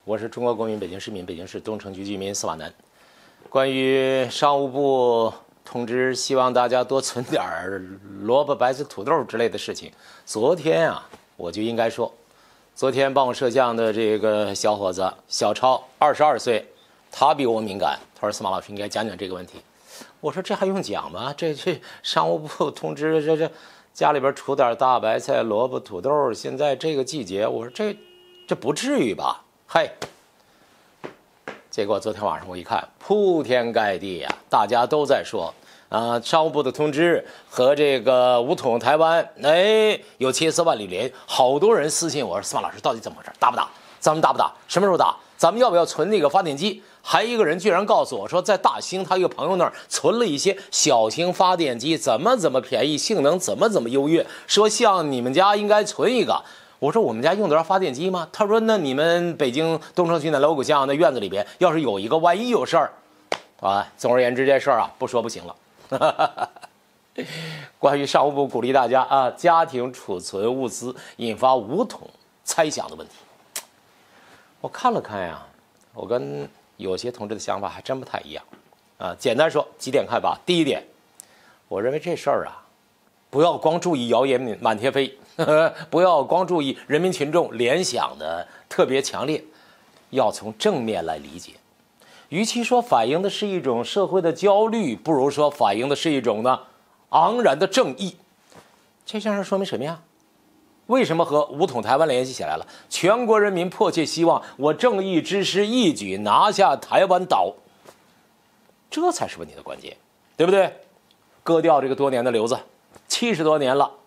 我是中国公民，北京市民，北京市东城区居民司马南。关于商务部通知希望大家多存点萝卜、白菜、土豆之类的事情，昨天啊，我就应该说，昨天帮我摄像的这个小伙子小超，22岁，他比我敏感。他说：“司马老师应该讲讲这个问题。”我说：“这还用讲吗？这商务部通知这家里边储点大白菜、萝卜、土豆，现在这个季节，我说这不至于吧？”嘿，结果昨天晚上我一看，铺天盖地呀，大家都在说商务部的通知和这个武统台湾，有千丝万缕连，好多人私信我说：“司马老师到底怎么回事？打不打？咱们打不打？什么时候打？咱们要不要存那个发电机？”还一个人居然告诉我说，在大兴他一个朋友那儿存了一些小型发电机，怎么便宜，性能怎么优越，说像你们家应该存一个。我说我们家用得着发电机吗？他说那你们北京东城区那锣鼓巷那院子里边要是有一个，万一有事儿总而言之这事儿不说不行了。关于商务部鼓励大家家庭储存物资引发武统猜想的问题，我看了看呀，我跟有些同志的想法还真不太一样简单说几点看法。第一点，我认为这事儿不要光注意谣言满天飞，不要光注意人民群众联想的特别强烈，要从正面来理解。与其说反映的是一种社会的焦虑，不如说反映的是一种昂然的正义。这件事说明什么呀？为什么和武统台湾联系起来了？全国人民迫切希望我正义之师一举拿下台湾岛，这才是问题的关键，对不对？割掉这个多年的瘤子，70多年了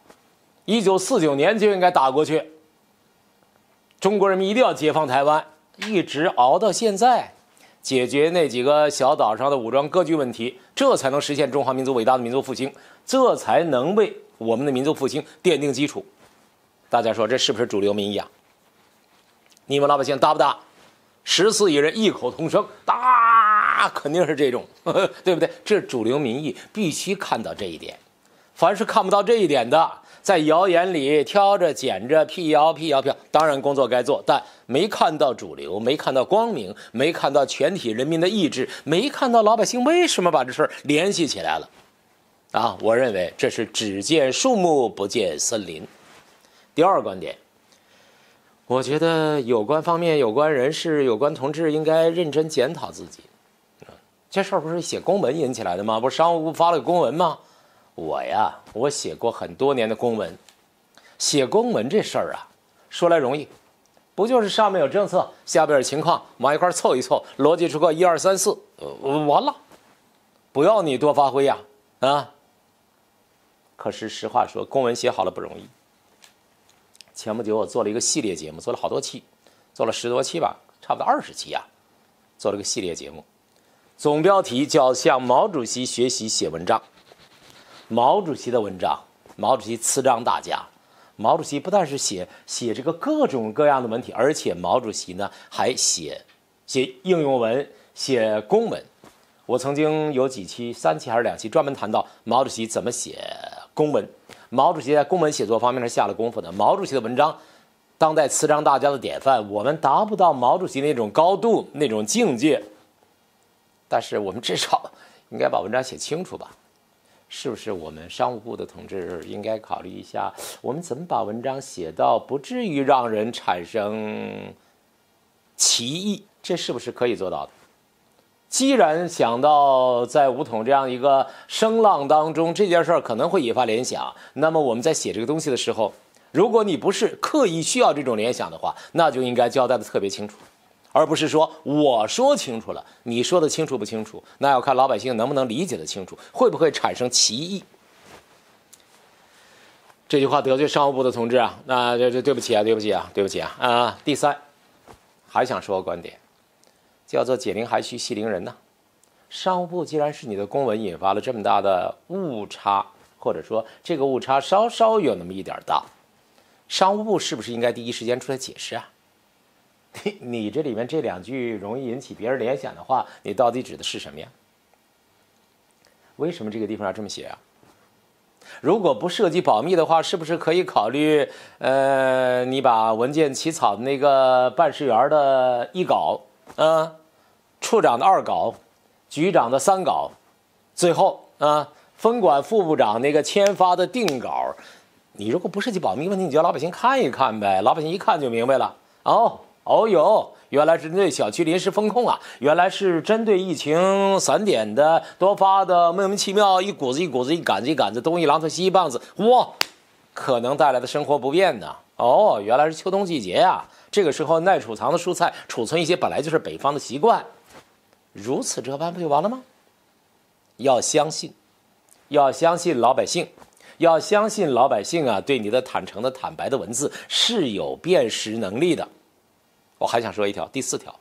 ，1949年就应该打过去。中国人民一定要解放台湾，一直熬到现在，解决那几个小岛上的武装割据问题，这才能实现中华民族伟大的民族复兴，这才能为我们的民族复兴奠定基础。大家说这是不是主流民意啊？你们老百姓打不打？14亿人异口同声打，肯定是这种，对不对？这是主流民意，必须看到这一点。凡是看不到这一点的，在谣言里挑着拣着辟谣，当然工作该做，但没看到主流，没看到光明，没看到全体人民的意志，没看到老百姓为什么把这事儿联系起来了我认为这是只见树木不见森林。第二个观点，我觉得有关方面、有关人士、有关同志应该认真检讨自己。这事儿不是写公文引起来的吗？不是商务部发了个公文吗？我写过很多年的公文，写公文这事儿说来容易，不就是上面有政策，下边有情况，往一块凑一凑，逻辑出个1、2、3、4，完了，不要你多发挥可是实话说，公文写好了不容易。前不久我做了一个系列节目，做了好多期，做了10多期吧，差不多20期做了个系列节目，总标题叫向毛主席学习写文章。毛主席的文章，毛主席词章大家，毛主席不但是写这个各种各样的文体，而且毛主席呢还写应用文，写公文。我曾经有几期，3期还是2期，专门谈到毛主席怎么写公文。毛主席在公文写作方面是下了功夫的。毛主席的文章，当代词章大家的典范，我们达不到毛主席那种高度、那种境界，但是我们至少应该把文章写清楚吧？是不是我们商务部的同志应该考虑一下，我们怎么把文章写到不至于让人产生歧义？这是不是可以做到的？既然想到在武统这样一个声浪当中，这件事儿可能会引发联想，那么我们在写这个东西的时候，如果你不是刻意需要这种联想的话，那就应该交代的特别清楚，而不是说我说清楚了，你说的清楚不清楚，那要看老百姓能不能理解的清楚，会不会产生歧义。这句话得罪商务部的同志那这对不起第三，还想说个观点，叫做解铃还须系铃人商务部既然是你的公文引发了这么大的误差，或者说这个误差稍稍有那么一点大，商务部是不是应该第一时间出来解释你这里面这2句容易引起别人联想的话，你到底指的是什么呀？为什么这个地方要这么写如果不涉及保密的话，是不是可以考虑，你把文件起草的那个办事员的1稿，处长的2稿，局长的3稿，最后分管副部长那个签发的定稿，你如果不涉及保密问题，你叫老百姓看一看呗，老百姓一看就明白了。哦，原来是针对小区临时封控啊！原来是针对疫情散点的多发的莫名其妙一股子一杆子东一榔头西一棒子，哇，可能带来的生活不便呢。哦，原来是秋冬季节呀，这个时候耐储藏的蔬菜储存一些本来就是北方的习惯，如此这般不就完了吗？要相信老百姓。要相信老百姓啊，对你的坦诚的坦白的文字是有辨识能力的。我还想说一条，第4条，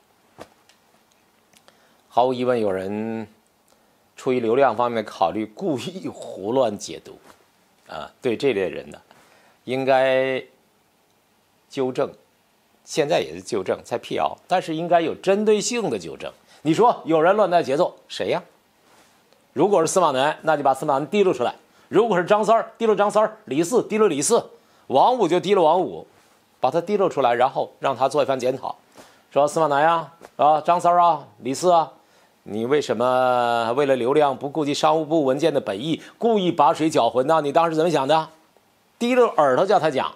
毫无疑问有人出于流量方面的考虑，故意胡乱解读，对这类人呢，应该纠正，现在也是纠正，在辟谣，但是应该有针对性的纠正。你说有人乱带节奏，谁呀？如果是司马南，那就把司马南提溜出来。如果是张三儿，提溜张三儿；李四提溜李四，王五就提溜王五，把他提溜出来，然后让他做一番检讨，说司马南呀，张三儿啊，李四啊，你为什么为了流量不顾及商务部文件的本意，故意把水搅浑呢？你当时怎么想的？提溜耳朵叫他讲，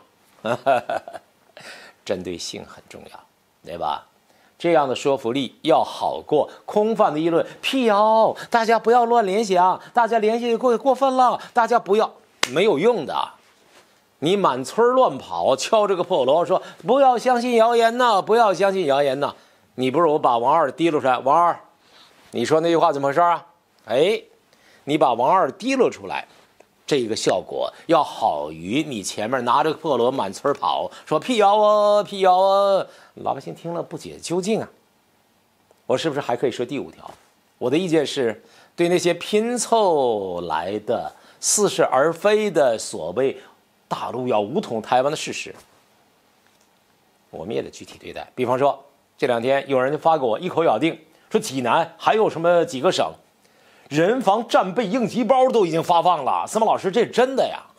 针对性很重要，对吧？这样的说服力要好过空泛的议论、辟谣。大家不要乱联想，大家联系过分了，大家不要，没有用的。你满村乱跑，敲这个破锣，说不要相信谣言呐，不要相信谣言呐。你不如把王二提溜出来，王二，你说那句话怎么回事啊？你把王二提溜出来，这个效果要好于你前面拿着破锣满村跑，说辟谣啊，辟谣啊。老百姓听了不解究竟啊！我是不是还可以说第5条？我的意见是，对那些拼凑来的、似是而非的所谓大陆要武统台湾的事实，我们也得具体对待。比方说，这2天有人就发给我一口咬定说，济南还有什么几个省人防战备应急包都已经发放了。司马老师，这是真的呀？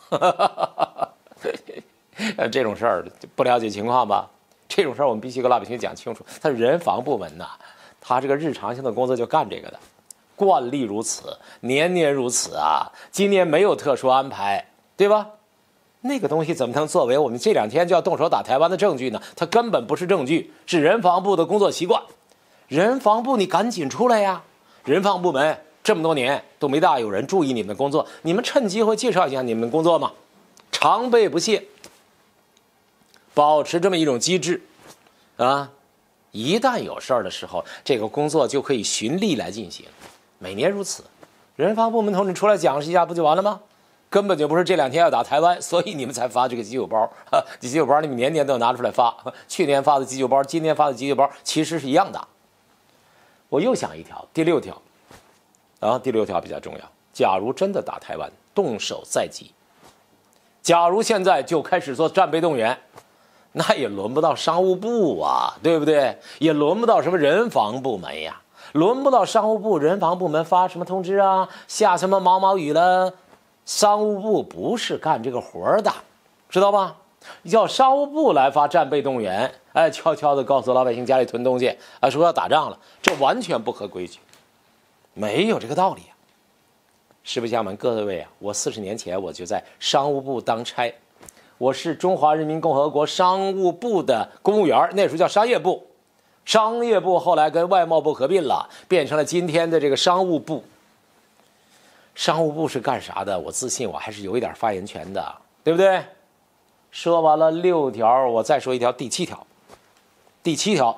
这种事儿不了解情况吧？这种事儿我们必须跟老百姓讲清楚。他人防部门呐，他这个日常性的工作就干这个的，惯例如此，年年如此啊。今年没有特殊安排，对吧？那个东西怎么能作为我们这2天就要动手打台湾的证据呢？它根本不是证据，是人防部的工作习惯。人防部你赶紧出来呀！人防部门这么多年都没大有人注意你们的工作，你们趁机会介绍一下你们的工作嘛，常备不懈，保持这么一种机制啊。一旦有事儿的时候，这个工作就可以循例来进行，每年如此。人防部门同志出来讲一下不就完了吗？根本就不是这2天要打台湾，所以你们才发这个急救包。这急救包你们年年都拿出来发，去年发的急救包，今年发的急救包其实是一样的。我又想一条，第6条第6条比较重要。假如真的打台湾，动手在即，假如现在就开始做战备动员，那也轮不到商务部啊，对不对？也轮不到什么人防部门呀，轮不到商务部、人防部门发什么通知啊，下什么毛毛雨了。商务部不是干这个活的，知道吧？要商务部来发战备动员，悄悄地告诉老百姓家里囤东西，说要打仗了，这完全不合规矩，没有这个道理啊。实不相瞒各位啊，我40年前我就在商务部当差，我是中华人民共和国商务部的公务员，那时候叫商业部，商业部后来跟外贸部合并了，变成了今天的这个商务部。商务部是干啥的？我自信我还是有一点发言权的，对不对？说完了6条，我再说一条，第7条。第7条，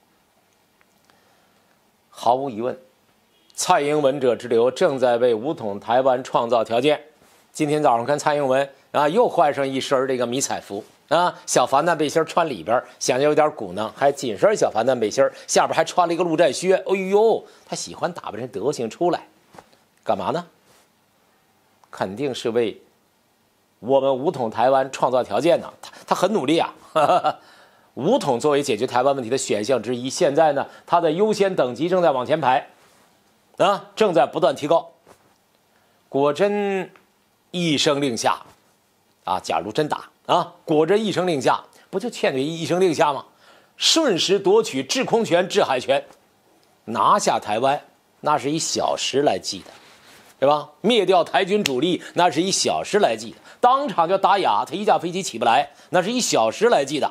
毫无疑问，蔡英文者之流正在为武统台湾创造条件。今天早上看蔡英文又换上一身这个迷彩服小防弹背心穿里边，显得有点鼓囊，还紧身小防弹背心，下边还穿了一个陆战靴。哎呦，他喜欢打扮成德行出来，干嘛呢？肯定是为我们武统台湾创造条件呢。他很努力啊。武统作为解决台湾问题的选项之一，现在呢，它的优先等级正在往前排正在不断提高。果真一声令下，啊，假如真打啊，果真一声令下，不就欠缺一声令下吗？瞬时夺取制空权、制海权，拿下台湾，那是以小时来计的，对吧？灭掉台军主力，那是以小时来计的。当场就打哑，他一架飞机起不来，那是以小时来计的。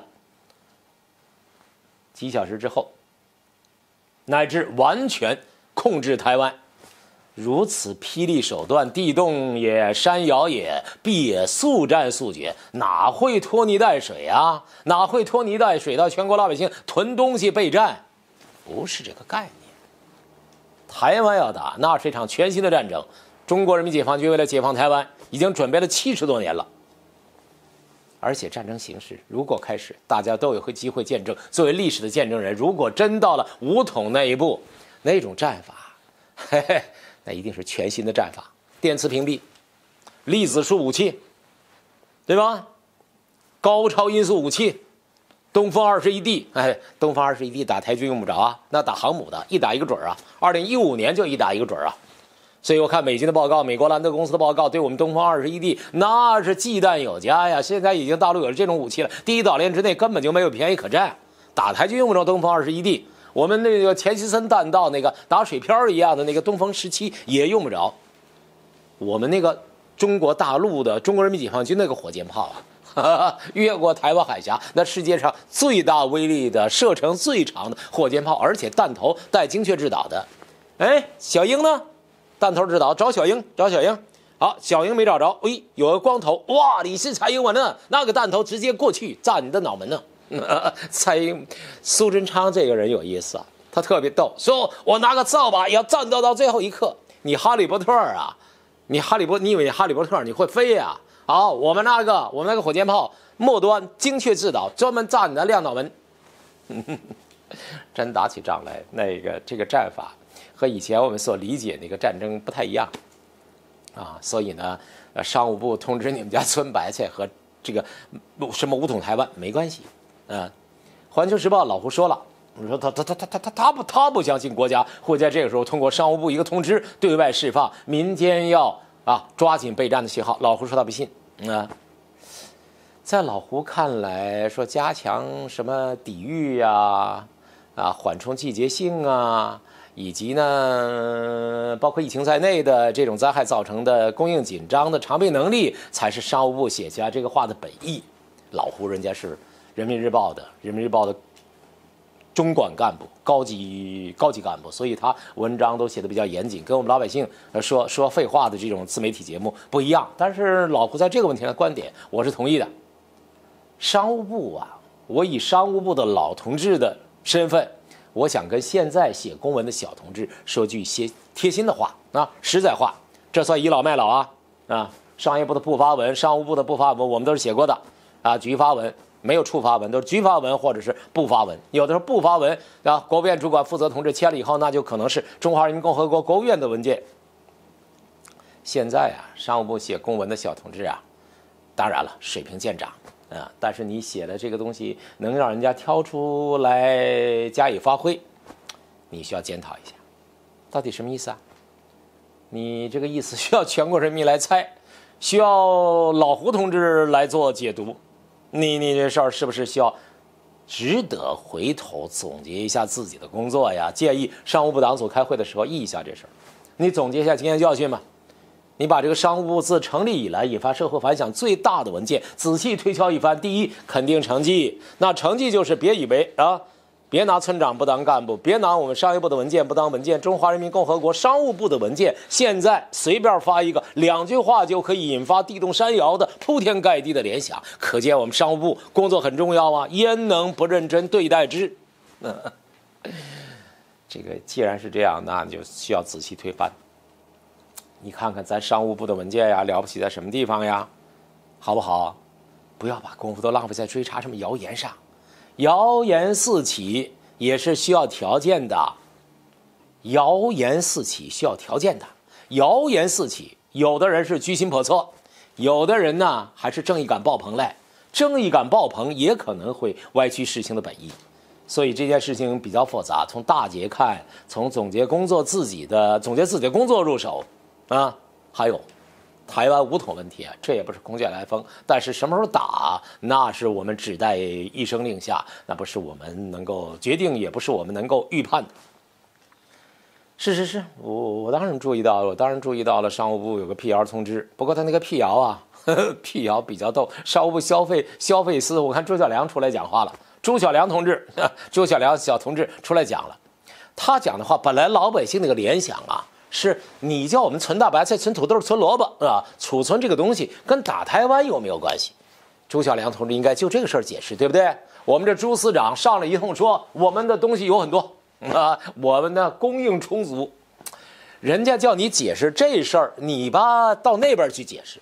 几小时之后，乃至完全控制台湾，如此霹雳手段，地动也，山摇也，必也速战速决，哪会拖泥带水啊？哪会拖泥带水到全国老百姓囤东西备战？不是这个概念。台湾要打，那是一场全新的战争。中国人民解放军为了解放台湾，已经准备了70多年了。而且战争形势如果开始，大家都有机会见证。作为历史的见证人，如果真到了武统那一步，那种战法，嘿嘿，那一定是全新的战法。电磁屏蔽、粒子束武器，对吧？高超音速武器，东风21D，哎，东风21D打台军用不着啊，那打航母的，一打一个准啊。2015年就一打一个准啊。所以我看美军的报告，美国兰德公司的报告，对我们东风21D那是忌惮有加呀。现在已经大陆有了这种武器了，第一岛链之内根本就没有便宜可占。打台军用不着东风21D，我们那个钱希森弹道那个打水漂一样的那个东风17也用不着。我们那个中国大陆的中国人民解放军那个火箭炮啊，越过台湾海峡，那世界上最大威力的、射程最长的火箭炮，而且弹头带精确制导的。哎，小鹰呢？弹头指导找小鹰，找小鹰。好，小鹰没找着，哎，有个光头，哇，李是蔡英文呢，那个弹头直接过去炸你的脑门呢。苏贞昌这个人有意思啊，他特别逗，说我拿个扫把也要战斗到最后一刻。你哈利波特啊，你以为哈利波特你会飞呀？好，我们那个火箭炮末端精确制导，专门炸你的亮脑门。真打起仗来，这个战法和以前我们所理解那个战争不太一样啊，所以呢，商务部通知你们家村白菜和这个什么武统台湾没关系啊。环球时报老胡说了，我说他不相信国家会在这个时候通过商务部一个通知对外释放民间要抓紧备战的信号。老胡说他不信在老胡看来，说加强什么抵御缓冲季节性以及呢，包括疫情在内的这种灾害造成的供应紧张的常备能力，才是商务部写下这个话的本意。老胡人家是人民日报的中管干部、高级干部，所以他文章都写的比较严谨，跟我们老百姓说废话的这种自媒体节目不一样。但是老胡在这个问题上的观点，我是同意的。商务部我以商务部的老同志的身份，我想跟现在写公文的小同志说句些贴心的话实在话，这算倚老卖老商业部的不发文，商务部的不发文，我们都是写过的局发文，没有处发文，都是局发文或者是不发文。有的时候不发文国务院主管负责同志签了以后，那就可能是中华人民共和国国务院的文件。现在商务部写公文的小同志当然了，水平见长但是你写的这个东西能让人家挑出来加以发挥，你需要检讨一下，到底什么意思你这个意思需要全国人民来猜，需要老胡同志来做解读。你这事儿是不是需要值得回头总结一下自己的工作呀？建议商务部党组开会的时候议一下这事儿，你总结一下经验教训吧。你把这个商务部自成立以来引发社会反响最大的文件仔细推敲一番，第一，肯定成绩。那成绩就是别以为别拿村长不当干部，别拿我们商业部的文件不当文件。中华人民共和国商务部的文件，现在随便发一个2句话就可以引发地动山摇的铺天盖地的联想，可见我们商务部工作很重要焉能不认真对待之？这个既然是这样，那就需要仔细推翻。你看看咱商务部的文件了不起在什么地方好不好？不要把功夫都浪费在追查什么谣言上，谣言四起也是需要条件的。谣言四起需要条件的，谣言四起，有的人是居心叵测，有的人呢还是正义感爆棚来，正义感爆棚也可能会歪曲事情的本意。所以这件事情比较复杂，从大节看，从总结自己的工作入手还有台湾武统问题啊，这也不是空穴来风。但是什么时候打，那是我们只待一声令下，那不是我们能够决定，也不是我们能够预判的。是，我当然注意到了，了商务部有个辟谣通知。不过他那个辟谣啊，辟谣比较逗。商务部消费司，我看朱小良出来讲话了，朱小良小同志出来讲了。他讲的话，本来老百姓那个联想啊，是你叫我们存大白菜、存土豆、存萝卜啊，储存这个东西跟打台湾有没有关系？朱小良同志应该就这个事儿解释，对不对？我们这朱司长上来一通说，我们的东西有很多啊，我们的供应充足。人家叫你解释这事儿，你吧到那边去解释。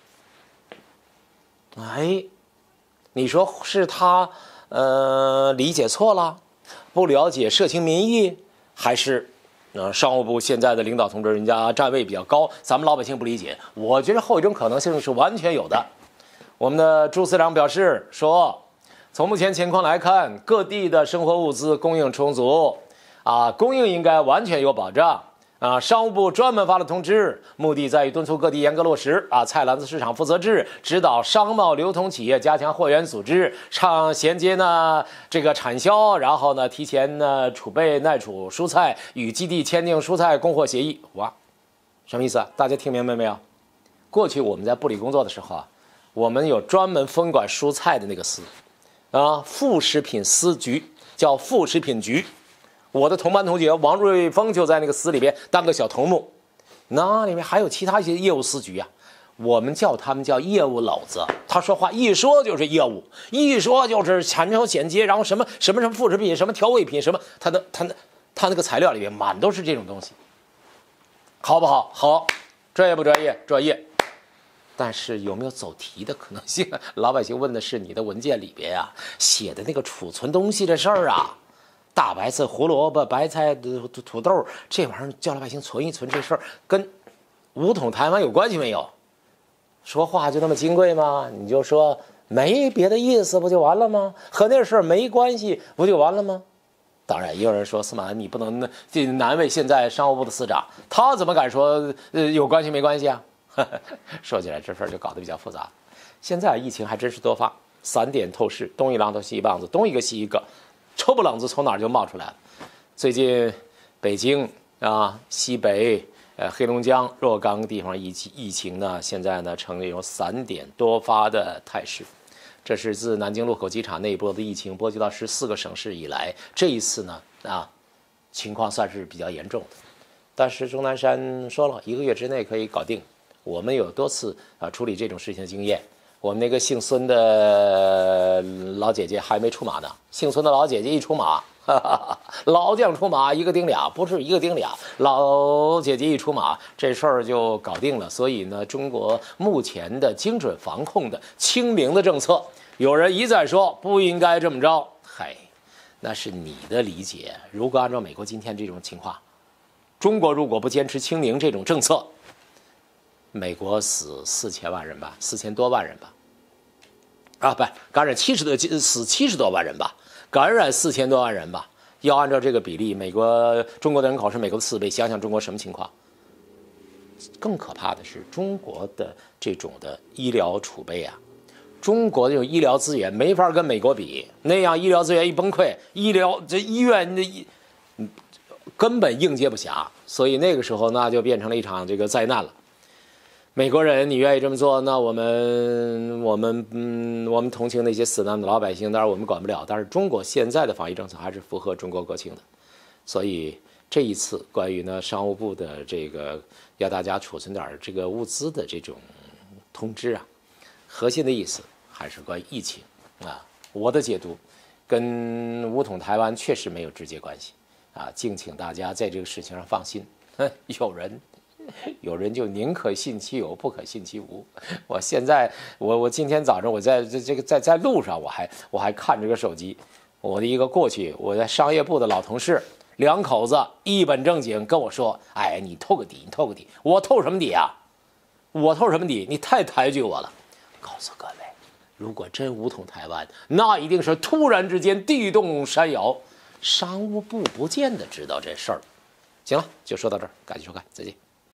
哎，你说是他理解错了，不了解社情民意，还是商务部现在的领导同志人家站位比较高，咱们老百姓不理解？我觉得后一种可能性是完全有的。我们的朱司长表示说，从目前情况来看，各地的生活物资供应充足，供应应该完全有保障。商务部专门发了通知，目的在于敦促各地严格落实菜篮子市场负责制，指导商贸流通企业加强货源组织，衔接呢这个产销，然后呢提前呢储备耐储蔬菜，与基地签订蔬菜供货协议。哇，什么意思啊？大家听明白没有？过去我们在部里工作的时候我们有专门分管蔬菜的那个司副食品司局，叫副食品局。我的同班同学王瑞峰就在那个司里边当个小头目，那里面还有其他一些业务司局我们叫他们叫业务篓子。他说话一说就是业务，一说就是产销衔接，然后什么副食品，什么调味品，什么他那个材料里面满都是这种东西，好不好？好，专业不专业？专业。但是有没有走题的可能性？老百姓问的是你的文件里边写的那个储存东西的事儿大白菜、胡萝卜、白菜、土豆，这玩意儿叫老百姓存一存，这事儿跟武统台湾有关系没有？说话就那么金贵吗？你就说没别的意思不就完了吗？和那事儿没关系不就完了吗？当然，也有人说司马南你不能难为现在商务部的司长，他怎么敢说有关系没关系啊？说起来这事儿就搞得比较复杂。现在疫情还真是多发，3点透视，东一榔头西一棒子，东一个西一个。抽不冷子从哪儿就冒出来了。最近北京西北黑龙江若干个地方疫情呢，现在呢呈这种3点多发的态势。这是自南京禄口机场那一波的疫情波及到14个省市以来，这一次呢情况算是比较严重的。但是钟南山说了，1个月之内可以搞定。我们有多次处理这种事情的经验。我们那个姓孙的老姐姐还没出马呢，姓孙的老姐姐一出马，老将出马一个顶俩，不是一个顶俩，老姐姐一出马，这事儿就搞定了。所以呢，中国目前的精准防控的清零的政策，有人一再说不应该这么着，那是你的理解。如果按照美国今天这种情况，中国如果不坚持清零这种政策，美国死4000万人吧，4000多万人吧，不，感染死70多万人吧，感染4000多万人吧。要按照这个比例，中国的人口是美国的4倍，想想中国什么情况？更可怕的是中国的这种的医疗储备中国这种医疗资源没法跟美国比，那样医疗资源一崩溃，医院根本应接不暇，所以那个时候那就变成了一场这个灾难了。美国人，你愿意这么做？那我们同情那些死难的老百姓，当然我们管不了。但是中国现在的防疫政策还是符合中国国情的，所以这一次关于呢商务部的这个要大家储存点这个物资的这种通知核心的意思还是关于疫情我的解读跟武统台湾确实没有直接关系敬请大家在这个事情上放心。有人就宁可信其有，不可信其无。我现在我今天早上我在在路上，我还看这个手机。我的一个过去我在商业部的老同事，2口子一本正经跟我说：“哎，你透个底，你透个底。”我透什么底我透什么底？你太抬举我了。告诉各位，如果真武统台湾，那一定是突然之间地动山摇，商务部不见得知道这事儿。行了，就说到这儿，感谢收看，再见。